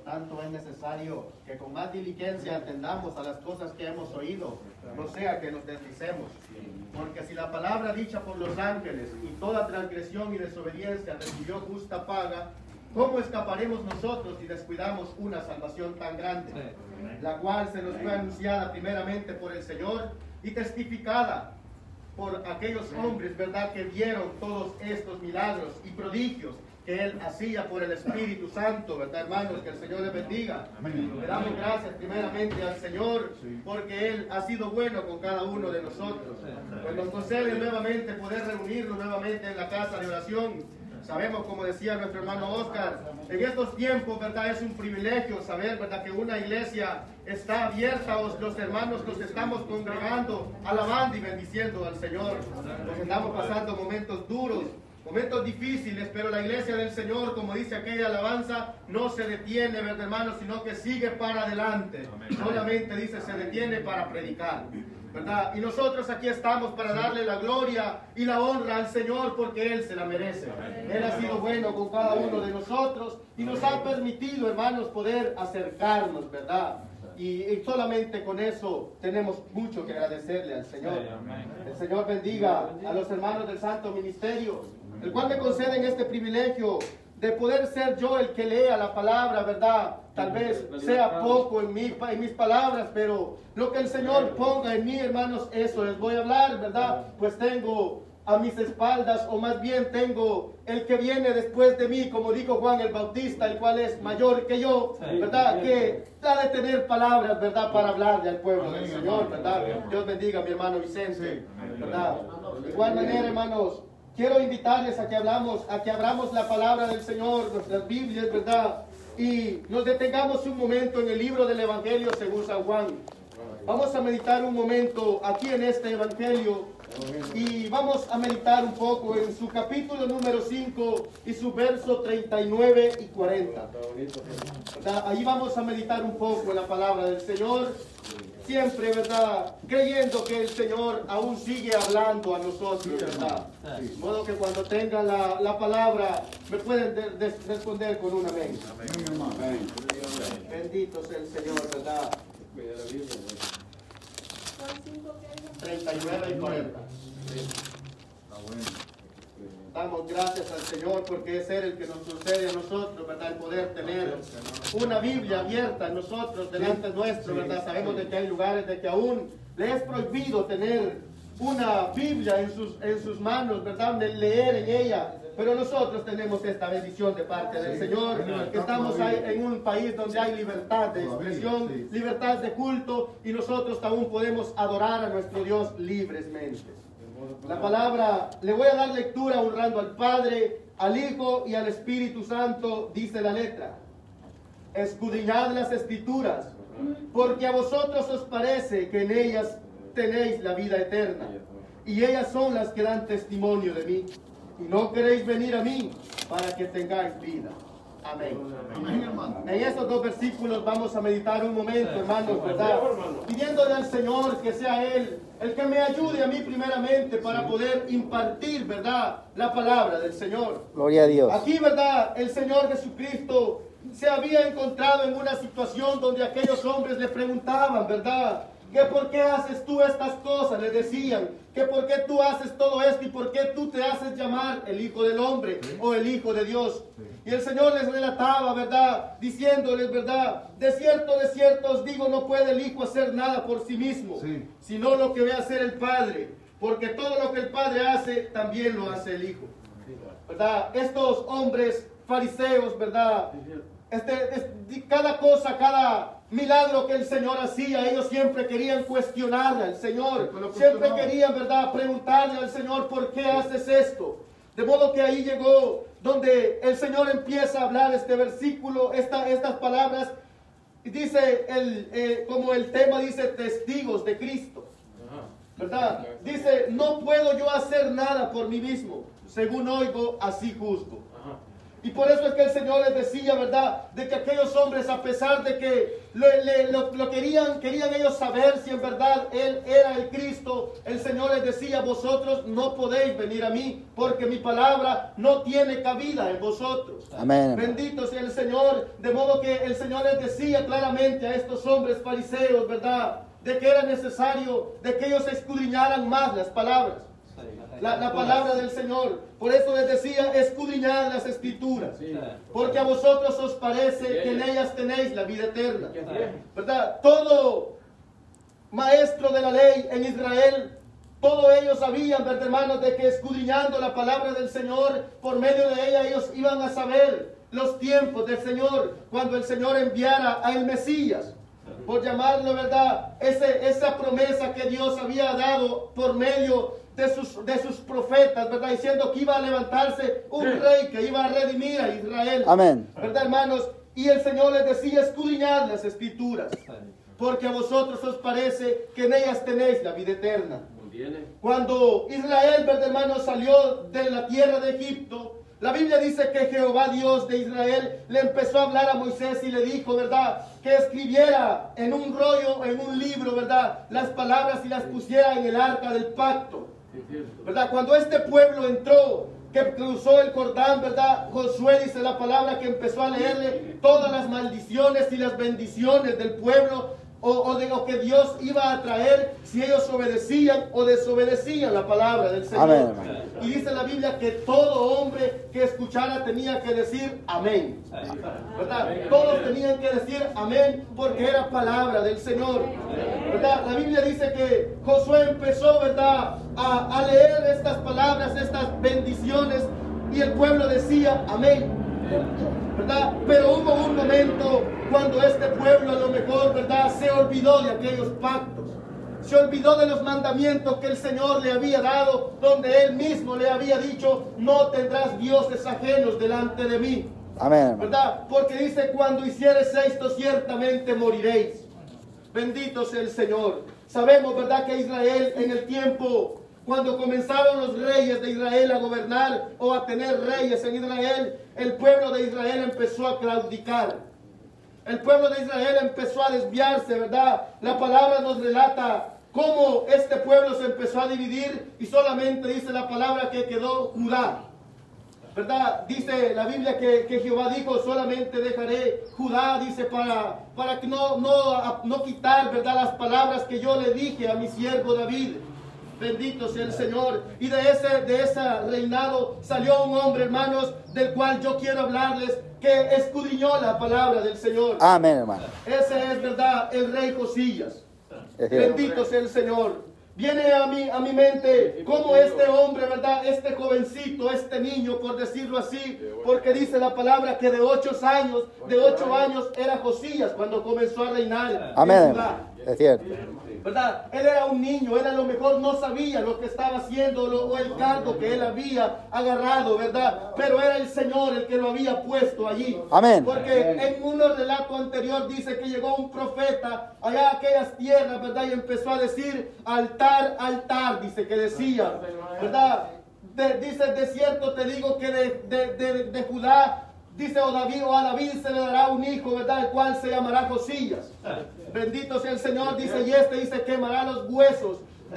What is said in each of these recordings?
tanto es necesario que con más diligencia atendamos a las cosas que hemos oído, no sea que nos deslicemos. Porque si la palabra dicha por los ángeles y toda transgresión y desobediencia recibió justa paga, ¿cómo escaparemos nosotros si descuidamos una salvación tan grande? La cual se nos fue anunciada primeramente por el Señor y testificada por aquellos hombres, ¿verdad?, que vieron todos estos milagros y prodigios que Él hacía por el Espíritu Santo, ¿verdad, hermanos? Que el Señor les bendiga. Le damos gracias primeramente al Señor porque Él ha sido bueno con cada uno de nosotros. Pues nos concede nuevamente poder reunirnos nuevamente en la casa de oración. Sabemos, como decía nuestro hermano Oscar, en estos tiempos, ¿verdad?, es un privilegio saber, ¿verdad?, que una iglesia está abierta, los hermanos nos estamos congregando, alabando y bendiciendo al Señor. Nos andamos pasando momentos duros, momentos difíciles, pero la iglesia del Señor, como dice aquella alabanza, no se detiene, ¿verdad, hermanos?, sino que sigue para adelante. Solamente dice, se detiene para predicar, ¿verdad? Y nosotros aquí estamos para darle la gloria y la honra al Señor porque Él se la merece. Él ha sido bueno con cada uno de nosotros y nos ha permitido, hermanos, poder acercarnos, ¿verdad? Y solamente con eso tenemos mucho que agradecerle al Señor. El Señor bendiga a los hermanos del Santo Ministerio, el cual me conceden este privilegio de poder ser yo el que lea la palabra, ¿verdad? Tal vez sea poco en mis palabras, pero lo que el Señor ponga en mí, hermanos, eso les voy a hablar, ¿verdad? Pues tengo a mis espaldas, o más bien tengo el que viene después de mí, como dijo Juan el Bautista, el cual es mayor que yo, ¿verdad? Que ha de tener palabras, ¿verdad?, para hablarle al pueblo del Señor, ¿verdad? Dios bendiga a mi hermano Vicente, ¿verdad? De igual manera, hermanos, quiero invitarles a que abramos la palabra del Señor, nuestras Biblias, ¿verdad? Y nos detengamos un momento en el libro del Evangelio según San Juan. Vamos a meditar un momento aquí en este Evangelio y vamos a meditar un poco en su capítulo número 5 y su verso 39 y 40. ¿Verdad? Ahí vamos a meditar un poco en la palabra del Señor. Siempre, ¿verdad?, creyendo que el Señor aún sigue hablando a nosotros, ¿verdad? De modo que cuando tengan la palabra, me pueden responder con un amén. Amén. Bendito sea el Señor, ¿verdad? 39 y 40. Damos gracias al Señor porque es Él el que nos concede a nosotros, ¿verdad?, el poder tener una Biblia abierta en nosotros, delante nuestro, ¿verdad? Sabemos de que hay lugares de que aún le es prohibido tener una Biblia en sus manos, ¿verdad?, de leer en ella. Pero nosotros tenemos esta bendición de parte del Señor, que estamos en un país donde hay libertad de expresión, libertad de culto, y nosotros aún podemos adorar a nuestro Dios libremente. La palabra, le voy a dar lectura honrando al Padre, al Hijo y al Espíritu Santo, dice la letra. Escudriñad las Escrituras, porque a vosotros os parece que en ellas tenéis la vida eterna, y ellas son las que dan testimonio de mí, y no queréis venir a mí para que tengáis vida. Amén. Amén, hermano. En estos dos versículos vamos a meditar un momento, hermanos, ¿verdad? Pidiéndole al Señor que sea Él el que me ayude a mí primeramente para poder impartir, ¿verdad?, la palabra del Señor. Gloria a Dios. Aquí, ¿verdad?, el Señor Jesucristo se había encontrado en una situación donde aquellos hombres le preguntaban, ¿verdad?, que por qué haces tú estas cosas, le decían, que por qué tú haces todo esto y por qué tú te haces llamar el Hijo del Hombre o el Hijo de Dios. Y el Señor les relataba, ¿verdad?, diciéndoles, ¿verdad?, de cierto os digo, no puede el Hijo hacer nada por sí mismo, sino lo que ve hacer el Padre, porque todo lo que el Padre hace, también lo hace el Hijo. ¿Verdad? Estos hombres fariseos, ¿verdad?, cada cosa, cada milagro que el Señor hacía, ellos siempre querían cuestionarle al Señor, siempre querían, ¿verdad?, preguntarle al Señor, ¿por qué haces esto? De modo que ahí llegó donde el Señor empieza a hablar este versículo, estas palabras, y dice, como el tema dice, testigos de Cristo, ¿verdad? Dice, no puedo yo hacer nada por mí mismo, según oigo, así juzgo. Y por eso es que el Señor les decía, ¿verdad? De que aquellos hombres, a pesar de que lo querían ellos saber si en verdad Él era el Cristo, el Señor les decía, vosotros no podéis venir a mí, porque mi palabra no tiene cabida en vosotros. Amén. Bendito sea el Señor. De modo que el Señor les decía claramente a estos hombres fariseos, ¿verdad? De que era necesario de que ellos escudriñaran más las palabras. La palabra del Señor. Por eso les decía, escudriñad las escrituras, porque a vosotros os parece que en ellas tenéis la vida eterna, ¿verdad? Todo maestro de la ley en Israel, todos ellos sabían, ¿verdad, hermanos? De que escudriñando la palabra del Señor, por medio de ella ellos iban a saber los tiempos del Señor, cuando el Señor enviara al Mesías, por llamarlo, ¿verdad? Esa promesa que Dios había dado por medio de sus profetas, ¿verdad? Diciendo que iba a levantarse un rey que iba a redimir a Israel. Amén. ¿Verdad, hermanos? Y el Señor les decía, escudriñad las escrituras, porque a vosotros os parece que en ellas tenéis la vida eterna. Cuando Israel, ¿verdad, hermanos? Salió de la tierra de Egipto, la Biblia dice que Jehová Dios de Israel le empezó a hablar a Moisés y le dijo, ¿verdad? Que escribiera en un rollo, en un libro, ¿verdad? Las palabras y las pusiera en el arca del pacto. ¿Verdad? Cuando este pueblo entró, que cruzó el Jordán, ¿verdad? Josué dice la palabra que empezó a leerle todas las maldiciones y las bendiciones del pueblo, o de lo que Dios iba a traer si ellos obedecían o desobedecían la palabra del Señor. Amén. Y dice la Biblia que todo hombre que escuchara tenía que decir amén, ¿verdad? Todos tenían que decir amén, porque era palabra del Señor, ¿verdad? La Biblia dice que Josué empezó, ¿verdad?, a leer estas palabras, estas bendiciones, y el pueblo decía amén, ¿verdad? Pero hubo un momento cuando este pueblo a lo mejor, ¿verdad?, se olvidó de aquellos pactos, se olvidó de los mandamientos que el Señor le había dado, donde Él mismo le había dicho, no tendrás dioses ajenos delante de mí. Amén. ¿Verdad? Porque dice, cuando hicieres esto, ciertamente moriréis. Bendito sea el Señor. Sabemos, ¿verdad?, que Israel en el tiempo, cuando comenzaron los reyes de Israel a gobernar o a tener reyes en Israel, el pueblo de Israel empezó a claudicar. El pueblo de Israel empezó a desviarse, ¿verdad? La palabra nos relata cómo este pueblo se empezó a dividir y solamente dice la palabra que quedó Judá, ¿verdad? Dice la Biblia que Jehová dijo, solamente dejaré Judá, dice, para que no quitar, ¿verdad?, las palabras que yo le dije a mi siervo David. Bendito sea el Señor. Y de ese reinado salió un hombre, hermanos, del cual yo quiero hablarles, que escudriñó la palabra del Señor. Amén, hermano. Ese es, ¿verdad?, el rey Josías. Bendito sea el Señor. Viene a mi mente como este hombre, ¿verdad?, este jovencito, este niño, por decirlo así, porque dice la palabra que de 8 años era Josías cuando comenzó a reinar. Amén. Es cierto. ¿Verdad? Él era un niño, él a lo mejor no sabía lo que estaba haciendo o el cargo que él había agarrado, ¿verdad? Pero era el Señor el que lo había puesto allí. Amén. Porque en un relato anterior dice que llegó un profeta allá a aquellas tierras, ¿verdad? Y empezó a decir, altar, altar, dice que decía, ¿verdad? Dice, de cierto te digo que de Judá, dice, o a David se le dará un hijo, ¿verdad?, el cual se llamará Josías. Bendito sea el Señor, dice, y dice, quemará los huesos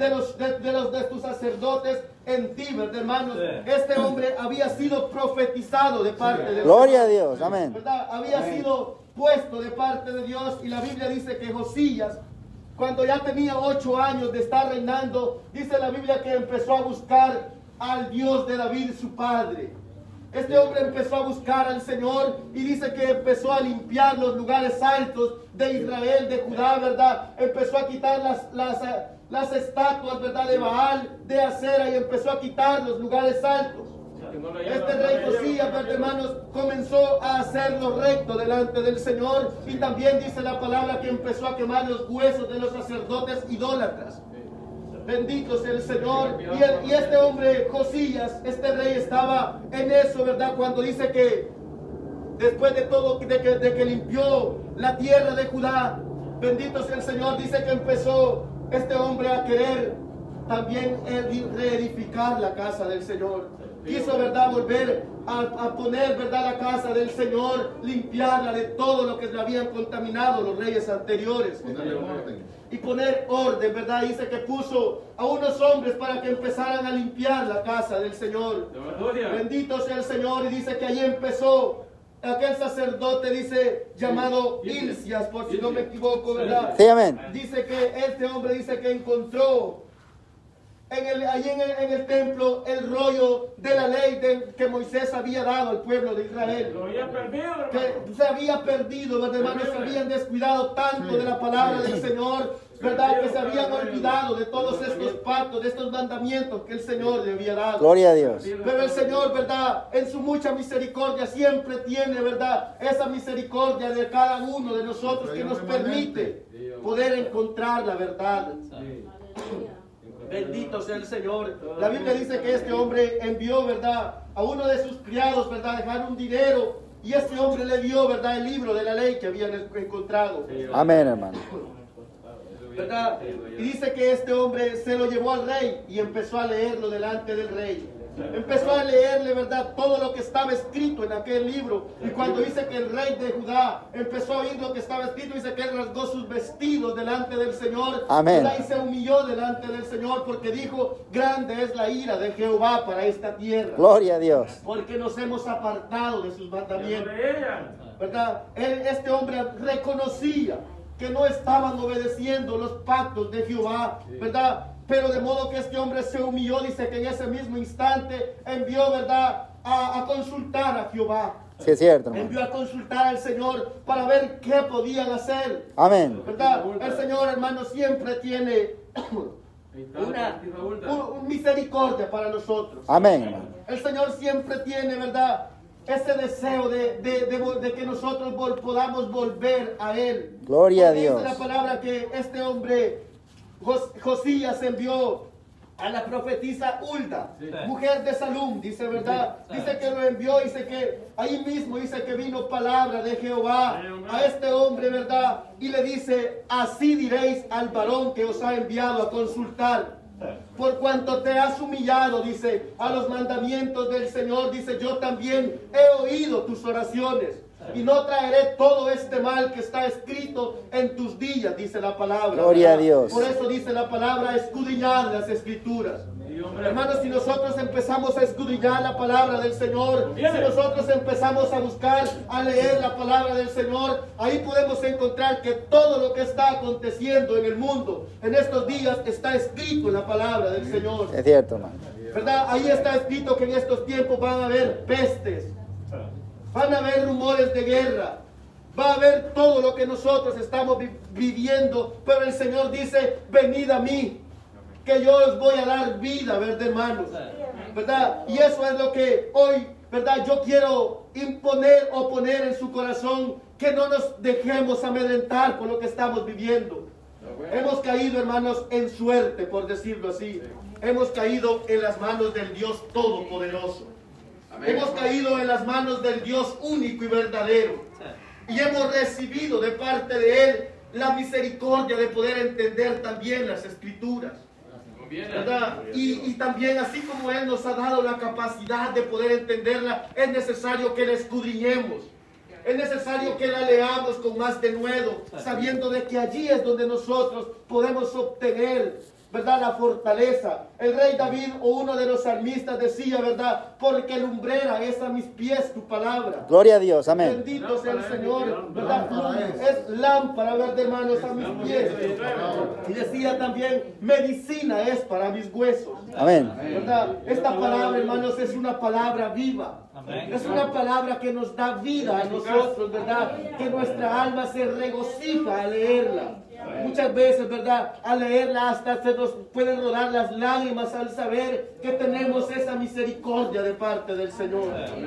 de tus sacerdotes en ti, ¿verdad, hermanos? Este hombre había sido profetizado de parte de Dios. Gloria a Dios, amén. ¿Verdad? Había sido puesto de parte de Dios, y la Biblia dice que Josías, cuando ya tenía 8 años de estar reinando, dice la Biblia que empezó a buscar al Dios de David, su padre. Este hombre empezó a buscar al Señor y dice que empezó a limpiar los lugares altos de Israel, de Judá, ¿verdad? Empezó a quitar las estatuas, ¿verdad?, de Baal, de Acera, y empezó a quitar los lugares altos. Este rey Josías, ¿verdad, hermanos?, comenzó a hacerlo recto delante del Señor, y también dice la palabra que empezó a quemar los huesos de los sacerdotes idólatras. Bendito sea el Señor. Y este hombre Josías, este rey, estaba en eso, ¿verdad? Cuando dice que después de todo, de que limpió la tierra de Judá, bendito sea el Señor, dice que empezó este hombre a querer también reedificar la casa del Señor. quiso, ¿verdad?, volver a poner, ¿verdad?, la casa del Señor, limpiarla de todo lo que le habían contaminado los reyes anteriores. Y poner orden, ¿verdad? Dice que puso a unos hombres para que empezaran a limpiar la casa del Señor. Bendito sea el Señor. Y dice que allí empezó aquel sacerdote, dice, llamado Hilcias, por si no me equivoco, ¿verdad? Sí, amén. Dice que este hombre dice que encontró allí en el templo el rollo de la ley que Moisés había dado al pueblo de Israel. Lo había perdido, hermano. Que se había perdido, ¿verdad, hermanos? Se habían descuidado tanto de la palabra del Señor, ¿verdad? Que se habían olvidado de todos estos pactos, de estos mandamientos que el Señor le había dado. Gloria a Dios. Pero el Señor, ¿verdad?, en su mucha misericordia siempre tiene, ¿verdad?, esa misericordia de cada uno de nosotros que nos permite poder encontrar la verdad. Bendito sea el Señor. La Biblia dice que este hombre envió, ¿verdad?, a uno de sus criados, ¿verdad?, dejar un dinero. Y este hombre le dio, ¿verdad?, el libro de la ley que habían encontrado. Amén, hermano. ¿Verdad? Y dice que este hombre se lo llevó al rey y empezó a leerlo delante del rey. Empezó a leerle, ¿verdad?, todo lo que estaba escrito en aquel libro. Y cuando dice que el rey de Judá empezó a oír lo que estaba escrito, dice que él rasgó sus vestidos delante del Señor. Amén. Y se humilló delante del Señor porque dijo, grande es la ira de Jehová para esta tierra. Gloria a Dios. Porque nos hemos apartado de sus mandamientos. ¿Verdad? Este hombre reconocía que no estaban obedeciendo los pactos de Jehová, ¿verdad? Pero de modo que este hombre se humilló, dice que en ese mismo instante envió, ¿verdad?, a consultar a Jehová. Sí, es cierto, hermano. Envió a consultar al Señor para ver qué podían hacer. Amén. ¿Verdad? El Señor, hermano, siempre tiene una misericordia para nosotros. Amén, hermano. El Señor siempre tiene, ¿verdad?, ese deseo de que nosotros podamos volver a Él. Gloria a Porque Dios. dice la palabra que este hombre, Josías, envió a la profetisa Hulda, mujer de Salum, dice, ¿verdad? Dice que lo envió, dice que ahí mismo dice que vino palabra de Jehová a este hombre, ¿verdad? Y le dice, así diréis al varón que os ha enviado a consultar. Por cuanto te has humillado, dice, a los mandamientos del Señor, dice, yo también he oído tus oraciones y no traeré todo este mal que está escrito en tus días, dice la palabra. Gloria ¿verdad? a Dios. Por eso dice la palabra, escudriñad las escrituras. Hermanos, si nosotros empezamos a escudriñar la palabra del Señor, si nosotros empezamos a buscar, a leer la palabra del Señor, ahí podemos encontrar que todo lo que está aconteciendo en el mundo en estos días está escrito en la palabra del Señor. Es cierto, hermano. ¿Verdad? Ahí está escrito que en estos tiempos van a haber pestes, van a haber rumores de guerra, va a haber todo lo que nosotros estamos viviendo, pero el Señor dice, venid a mí, que yo os voy a dar vida, ¿verdad, hermanos? ¿Verdad? Y eso es lo que hoy, ¿verdad?, yo quiero imponer o poner en su corazón, que no nos dejemos amedrentar por lo que estamos viviendo. Hemos caído, hermanos, en suerte, por decirlo así. Hemos caído en las manos del Dios Todopoderoso. Hemos caído en las manos del Dios único y verdadero. Y hemos recibido de parte de Él la misericordia de poder entender también las Escrituras. ¿Verdad? Y también, así como Él nos ha dado la capacidad de poder entenderla, es necesario que la escudriñemos. Es necesario que la leamos con más denuedo, sabiendo de que allí es donde nosotros podemos obtener, ¿verdad?, la fortaleza. El rey David, o uno de los salmistas, decía, ¿verdad?, porque lumbrera es a mis pies tu palabra. Gloria a Dios, amén. Bendito sea el Señor, ¿verdad? Es lámpara, ¿verdad, hermanos?, a mis pies. Y decía también, medicina es para mis huesos. Amén. ¿Verdad? Esta palabra, hermanos, es una palabra viva. Es una palabra que nos da vida a nosotros, ¿verdad? Que nuestra alma se regocija al leerla. Muchas veces, ¿verdad?, al leerla hasta se nos pueden rodar las lágrimas al saber que tenemos esa misericordia de parte del Señor.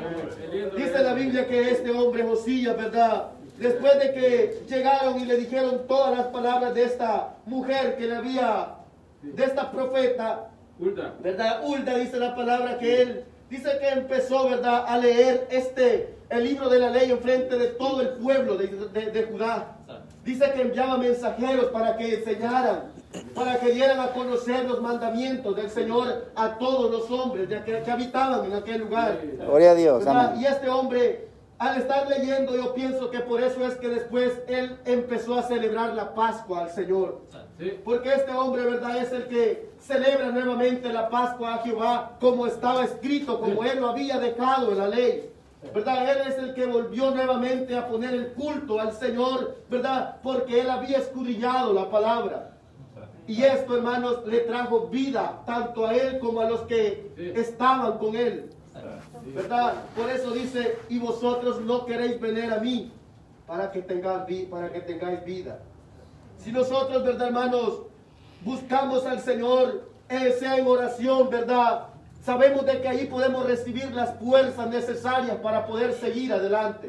Dice la Biblia que este hombre Josías, ¿verdad?, después de que llegaron y le dijeron todas las palabras de esta mujer que le había, de esta profeta, ¿verdad? Hulda, dice la palabra que él, dice que empezó, ¿verdad?, a leer el libro de la ley en frente de todo el pueblo de Judá. Dice que enviaba mensajeros para que enseñaran para que dieran a conocer los mandamientos del Señor a todos los hombres que habitaban en aquel lugar. Gloria a Dios. ¿Verdad? Amén. Y este hombre, al estar leyendo, yo pienso que por eso es que después él empezó a celebrar la Pascua al Señor. Porque este hombre, ¿verdad?, es el que celebra nuevamente la Pascua a Jehová como estaba escrito, como él lo había dejado en la ley. ¿Verdad? Él es el que volvió nuevamente a poner el culto al Señor, ¿verdad? Porque él había escudriñado la palabra. Y esto, hermanos, le trajo vida tanto a él como a los que estaban con él. ¿Verdad? Por eso dice, y vosotros no queréis venir a mí para que tengáis vida. Si nosotros, ¿verdad, hermanos, buscamos al Señor, sea en oración, ¿verdad? Sabemos de que ahí podemos recibir las fuerzas necesarias para poder seguir adelante.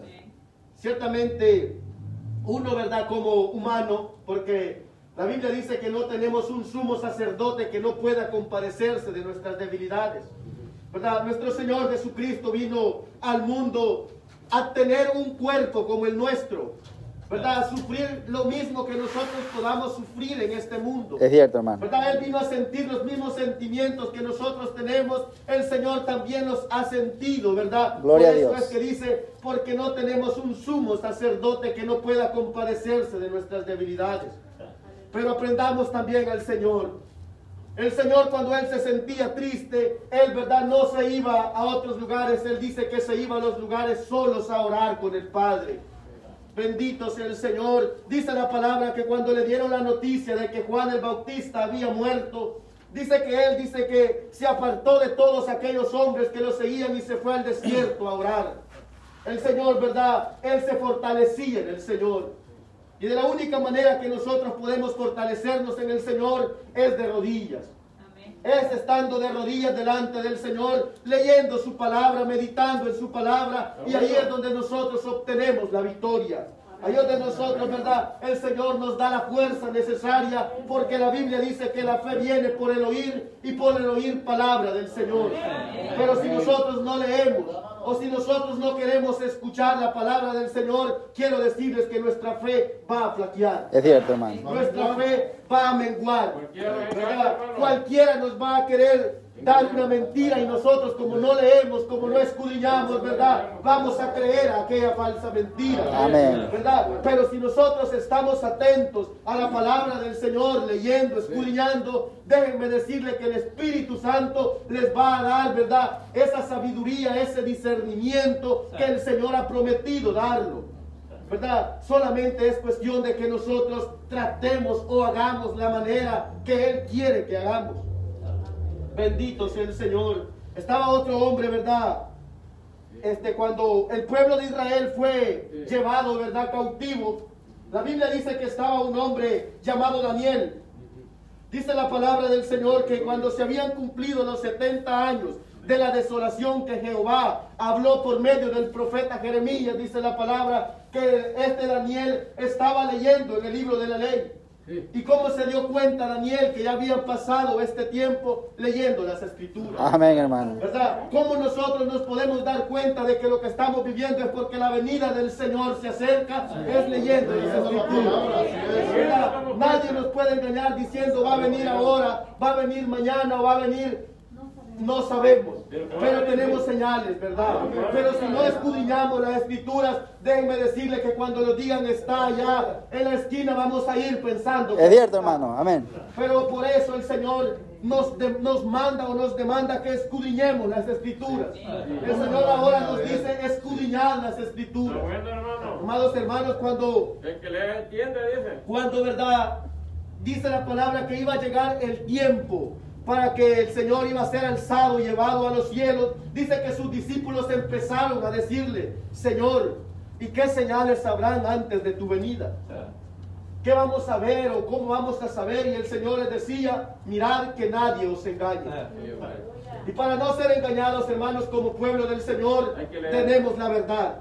Ciertamente, uno, ¿verdad?, como humano, porque la Biblia dice que no tenemos un sumo sacerdote que no pueda compadecerse de nuestras debilidades. ¿Verdad? Nuestro Señor Jesucristo vino al mundo a tener un cuerpo como el nuestro, ¿verdad? A sufrir lo mismo que nosotros podamos sufrir en este mundo. Es cierto, hermano. ¿Verdad? Él vino a sentir los mismos sentimientos que nosotros tenemos. El Señor también los ha sentido, ¿verdad? Gloria a Por eso Dios. es que dice, porque no tenemos un sumo sacerdote que no pueda compadecerse de nuestras debilidades. Pero aprendamos también al Señor. El Señor, cuando Él se sentía triste, Él, ¿verdad?, no se iba a otros lugares. Él dice que se iba a los lugares solos a orar con el Padre. Bendito sea el Señor. Dice la palabra que cuando le dieron la noticia de que Juan el Bautista había muerto, dice que Él se apartó de todos aquellos hombres que lo seguían y se fue al desierto a orar. El Señor, ¿verdad?, Él se fortalecía en el Señor. Y de la única manera que nosotros podemos fortalecernos en el Señor es de rodillas. Amén. Es estando de rodillas delante del Señor, leyendo su palabra, meditando en su palabra. Y ahí es donde nosotros obtenemos la victoria. Ahí es donde nosotros, ¿verdad?, el Señor nos da la fuerza necesaria, porque la Biblia dice que la fe viene por el oír y por el oír palabra del Señor. Pero si nosotros no leemos, o si nosotros no queremos escuchar la palabra del Señor, quiero decirles que nuestra fe va a flaquear. Es cierto, hermano. Nuestra fe va a menguar. ¿Verdad? Cualquiera nos va a querer dar una mentira y nosotros, como no leemos, como no escudriñamos, ¿verdad?, vamos a creer a aquella falsa mentira. Amén. ¿Verdad? Pero si nosotros estamos atentos a la palabra del Señor, leyendo, escudriñando, déjenme decirle que el Espíritu Santo les va a dar, ¿verdad?, esa sabiduría, ese discernimiento que el Señor ha prometido darlo. ¿Verdad? Solamente es cuestión de que nosotros tratemos o hagamos la manera que Él quiere que hagamos. Bendito sea el Señor. Estaba otro hombre, ¿verdad? Cuando el pueblo de Israel fue llevado, ¿verdad?, cautivo, la Biblia dice que estaba un hombre llamado Daniel. Dice la palabra del Señor que cuando se habían cumplido los 70 años de la desolación que Jehová habló por medio del profeta Jeremías, dice la palabra que Daniel estaba leyendo en el libro de la ley. ¿Y cómo se dio cuenta Daniel que ya habían pasado este tiempo leyendo las Escrituras? Amén, hermano. ¿Verdad? ¿Cómo nosotros nos podemos dar cuenta de que lo que estamos viviendo es porque la venida del Señor se acerca? Es leyendo las Escrituras. ¿Verdad? Nadie nos puede engañar diciendo va a venir ahora, va a venir mañana o va a venir. No sabemos, pero tenemos señales, ¿verdad? Pero si no escudriñamos las Escrituras, déjenme decirle que cuando nos digan está allá en la esquina, vamos a ir pensando. Es cierto, hermano. Amén. Pero por eso el Señor nos manda o nos demanda que escudriñemos las Escrituras. El Señor ahora nos dice escudriñar las Escrituras. Amados hermanos, cuando El que le entiende dice. ¿verdad? Dice la palabra que iba a llegar el tiempo para que el Señor iba a ser alzado y llevado a los cielos. Dice que sus discípulos empezaron a decirle, Señor, ¿y qué señales habrán antes de tu venida? ¿Qué vamos a ver o cómo vamos a saber? Y el Señor les decía, mirad que nadie os engañe. Y para no ser engañados, hermanos, como pueblo del Señor, tenemos la verdad.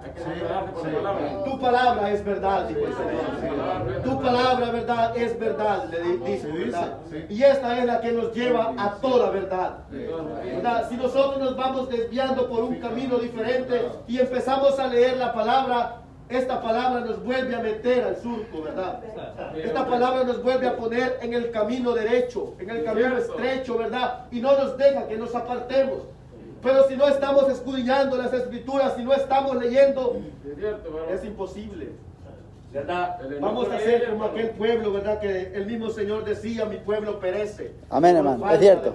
Tu palabra es verdad, dijo el Señor. Tu palabra, verdad, es verdad, le dice, ¿verdad? Y esta es la que nos lleva a toda verdad. ¿Verdad? Si nosotros nos vamos desviando por un camino diferente y empezamos a leer la palabra, esta palabra nos vuelve a meter al surco, ¿verdad? Esta palabra nos vuelve a poner en el camino derecho, en el camino estrecho, ¿verdad? Y no nos deja que nos apartemos. Pero si no estamos escudriñando las Escrituras, si no estamos leyendo, es imposible, ¿verdad? Vamos a ser como aquel pueblo, ¿verdad? Que el mismo Señor decía, mi pueblo perece. Amén, hermano, es cierto.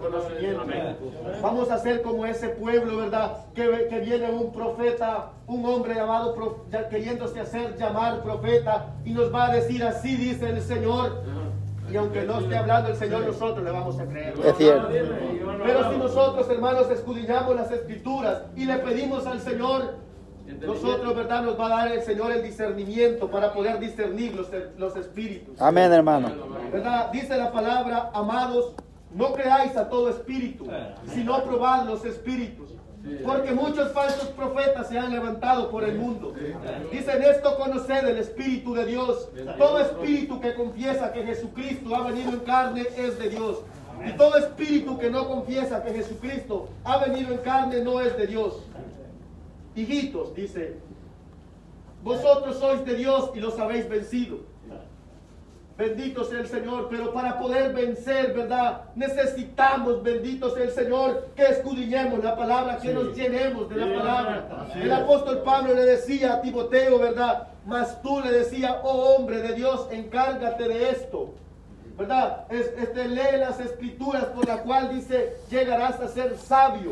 Vamos a ser como ese pueblo, ¿verdad? Que viene un profeta, un hombre llamado, queriéndose hacer llamar profeta, y nos va a decir, así dice el Señor. Y aunque no esté hablando el Señor, nosotros le vamos a creer. Es cierto. Pero si nosotros, hermanos, escudriñamos las Escrituras y le pedimos al Señor, nosotros, ¿verdad? Nos va a dar el Señor el discernimiento para poder discernir los espíritus. Amén, hermano. ¿Verdad? Dice la palabra, amados, no creáis a todo espíritu, sino probad los espíritus. Porque muchos falsos profetas se han levantado por el mundo. Dicen esto, conoced el Espíritu de Dios. Todo espíritu que confiesa que Jesucristo ha venido en carne es de Dios. Y todo espíritu que no confiesa que Jesucristo ha venido en carne no es de Dios. Hijitos, dice, vosotros sois de Dios y los habéis vencido. Bendito sea el Señor, pero para poder vencer, ¿verdad? Necesitamos, bendito sea el Señor, que escudriñemos la palabra, que nos llenemos de la palabra. El apóstol Pablo le decía a Timoteo, ¿verdad? Mas tú le decías, oh hombre de Dios, encárgate de esto, ¿verdad? Lee las Escrituras por la cual dice, llegarás a ser sabio.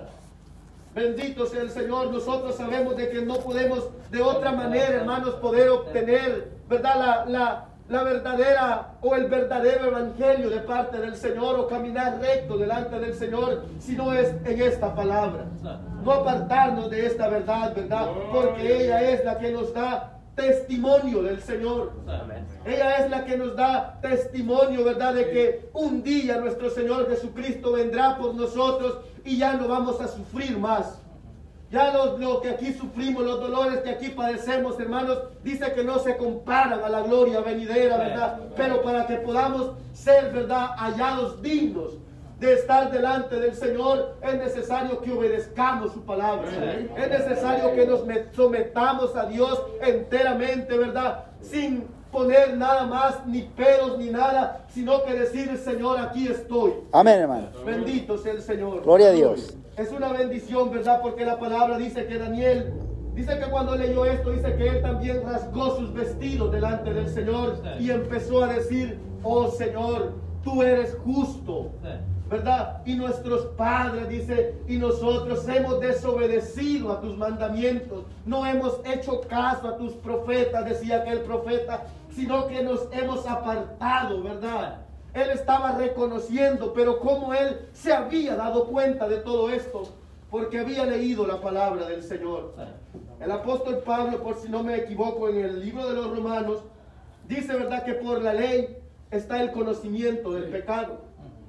Bendito sea el Señor. Nosotros sabemos de que no podemos de otra manera, hermanos, poder obtener, ¿verdad? La verdadera o el verdadero evangelio de parte del Señor, o caminar recto delante del Señor, si no es en esta palabra. No apartarnos de esta verdad, ¿verdad? Porque ella es la que nos da testimonio del Señor. Ella es la que nos da testimonio, ¿verdad? De que un día nuestro Señor Jesucristo vendrá por nosotros y ya no vamos a sufrir más. Ya lo que aquí sufrimos, los dolores que aquí padecemos, hermanos, dice que no se comparan a la gloria venidera, ¿verdad? Pero para que podamos ser, ¿verdad?, hallados dignos de estar delante del Señor, es necesario que obedezcamos su palabra. Es necesario que nos sometamos a Dios enteramente, ¿verdad? Sin poner nada más, ni peros, ni nada, sino que decir, Señor, aquí estoy. Amén, hermano. Bendito sea el Señor. Gloria a Dios. Es una bendición, ¿verdad? Porque la palabra dice que Daniel, dice que cuando leyó esto, dice que él también rasgó sus vestidos delante del Señor y empezó a decir, oh Señor, tú eres justo, ¿verdad? Y nuestros padres, dice, y nosotros hemos desobedecido a tus mandamientos, no hemos hecho caso a tus profetas, decía aquel profeta, sino que nos hemos apartado, ¿verdad? Él estaba reconociendo, pero como él se había dado cuenta de todo esto, porque había leído la palabra del Señor. El apóstol Pablo, por si no me equivoco, en el libro de los Romanos, dice, ¿verdad?, que por la ley está el conocimiento del pecado,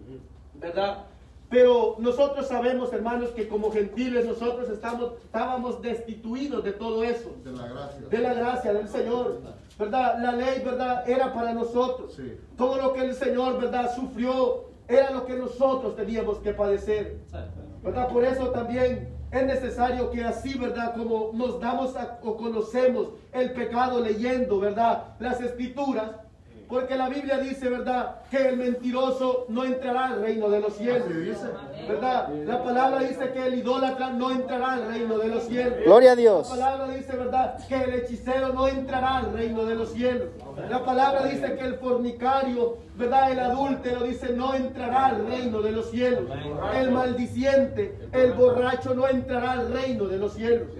¿verdad? Pero nosotros sabemos, hermanos, que como gentiles nosotros estábamos destituidos de todo eso, de la gracia del Señor, ¿verdad? La ley, ¿verdad?, era para nosotros. Sí. Todo lo que el Señor, ¿verdad?, sufrió era lo que nosotros teníamos que padecer, ¿verdad? Por eso también es necesario que así, ¿verdad?, como nos damos o conocemos el pecado leyendo, ¿verdad?, las Escrituras. Porque la Biblia dice, ¿verdad?, que el mentiroso no entrará al reino de los cielos, ¿verdad? La palabra dice que el idólatra no entrará al reino de los cielos. Gloria a Dios. La palabra dice, ¿verdad?, que el hechicero no entrará al reino de los cielos. La palabra dice que el fornicario, ¿verdad?, el adúltero, dice, no entrará al reino de los cielos. El maldiciente, el borracho no entrará al reino de los cielos.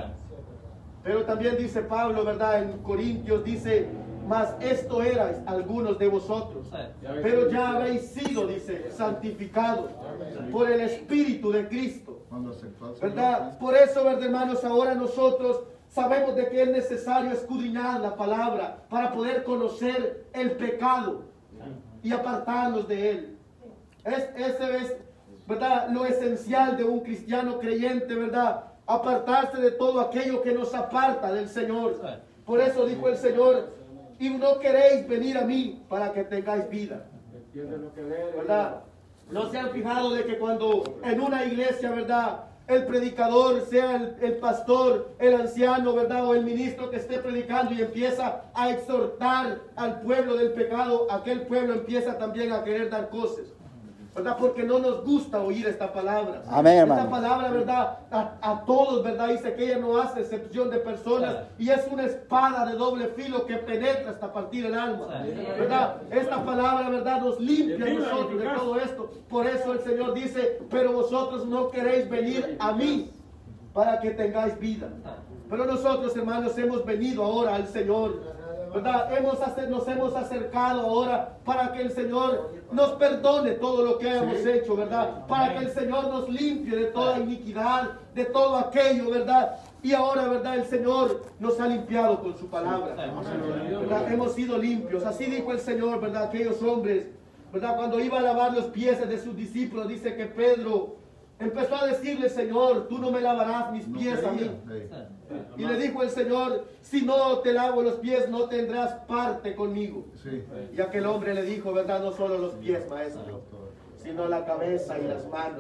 Pero también dice Pablo, ¿verdad?, en Corintios, dice, mas esto erais algunos de vosotros, pero ya habéis sido, dice, santificados por el Espíritu de Cristo, ¿verdad? Por eso, ¿verdad, hermanos? Ahora nosotros sabemos de que es necesario escudriñar la palabra para poder conocer el pecado y apartarnos de él. Ese es, ¿verdad?, lo esencial de un cristiano creyente, ¿verdad? Apartarse de todo aquello que nos aparta del Señor. Por eso dijo el Señor, y no queréis venir a mí para que tengáis vida, ¿verdad? No se han fijado de que cuando en una iglesia, ¿verdad?, el predicador, sea el pastor, el anciano, ¿verdad? O el ministro que esté predicando y empieza a exhortar al pueblo del pecado, aquel pueblo empieza también a querer dar cosas, ¿verdad? Porque no nos gusta oír esta palabra. Amén, hermano. Esta palabra, ¿verdad? A todos, ¿verdad? Dice que ella no hace excepción de personas y es una espada de doble filo que penetra hasta partir el alma, ¿verdad? Esta palabra, ¿verdad? Nos limpia a nosotros de todo esto. Por eso el Señor dice, pero vosotros no queréis venir a mí para que tengáis vida. Pero nosotros, hermanos, hemos venido ahora al Señor, ¿verdad? Nos hemos acercado ahora para que el Señor nos perdone todo lo que hayamos hecho, ¿verdad? Para que el Señor nos limpie de toda iniquidad, de todo aquello, ¿verdad? Y ahora, ¿verdad? El Señor nos ha limpiado con su palabra, ¿verdad? Hemos sido limpios. Así dijo el Señor, ¿verdad? Aquellos hombres, ¿verdad? Cuando iba a lavar los pies de sus discípulos, dice que Pedro empezó a decirle, Señor, tú no me lavarás mis pies a mí. Y le dijo el Señor, si no te lavo los pies, no tendrás parte conmigo. Y aquel hombre le dijo, ¿verdad? No solo los pies, maestro, sino la cabeza y las manos.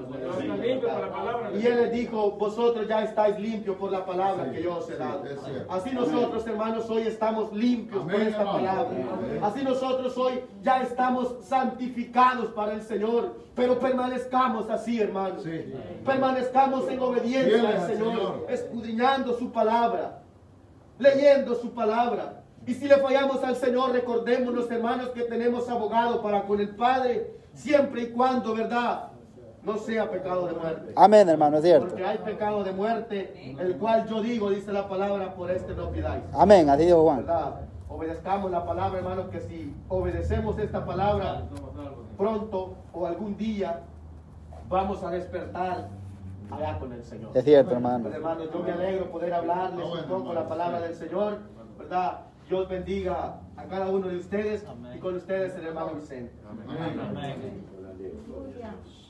Y él les dijo, vosotros ya estáis limpios por la palabra que yo os he dado. Así nosotros, hermanos, hoy estamos limpios por esta palabra. Así nosotros hoy ya estamos santificados para el Señor. Pero permanezcamos así, hermanos. Permanezcamos en obediencia al Señor, escudriñando su palabra, leyendo su palabra. Y si le fallamos al Señor, recordémonos, hermanos, que tenemos abogado para con el Padre, siempre y cuando, ¿verdad?, no sea pecado de muerte. Amén, hermano, es cierto. Porque hay pecado de muerte, el cual yo digo, dice la palabra, por este no pidáis. Amén, así dijo Juan. ¿Verdad? Obedezcamos la palabra, hermanos, que si obedecemos esta palabra, pronto o algún día vamos a despertar allá con el Señor. Es cierto, hermano. Pues, hermanos, yo me alegro poder hablarles un poco la palabra del Señor, ¿verdad? Dios bendiga a cada uno de ustedes y con ustedes el hermano Vicente. Amén.